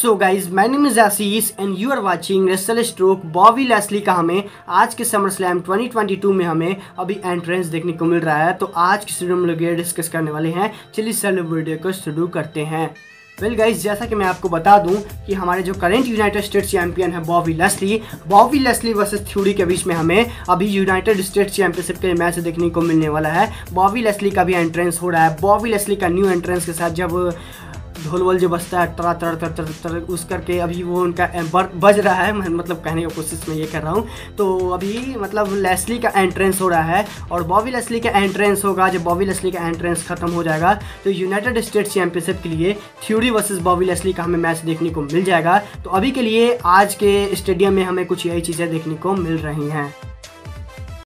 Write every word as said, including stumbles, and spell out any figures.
So guys my name is Ashish and you are watching wrestle stroke. Bobby Lashley का हमें आज के summer slam twenty twenty two में हमें अभी एंट्रेंस देखने को मिल रहा है। तो आज की वीडियो में लोग ये डिस्कस करने वाले हैं। चलिए चलो वीडियो को शुरू करते हैं। वेल well गाइज, जैसा कि मैं आपको बता दूं कि हमारे जो करंट यूनाइटेड स्टेट्स चैंपियन है Bobby Lashley Bobby Lashley versus Theory के बीच में हमें अभी यूनाइटेड स्टेट्स चैंपियनशिप के मैच देखने को मिलने वाला है। बॉबी लेस्ली का भी एंट्रेंस हो रहा है। बॉबी लेस्ली का न्यू एंट्रेंस के साथ जब ढोल वोल जो बजता है तरा तर तर तर तर उस करके अभी वो उनका बज रहा है, मतलब कहने की कोशिश मैं ये कर रहा हूँ। तो अभी मतलब लेस्ली का एंट्रेंस हो रहा है और बॉबी लेस्ली का एंट्रेंस होगा। जब बॉबी लेस्ली का एंट्रेंस खत्म हो जाएगा तो यूनाइटेड स्टेट्स चैंपियनशिप के लिए थ्योरी वर्सेस बॉबी लेस्ली का हमें मैच देखने को मिल जाएगा। तो अभी के लिए आज के स्टेडियम में हमें कुछ यही चीज़ें देखने को मिल रही हैं।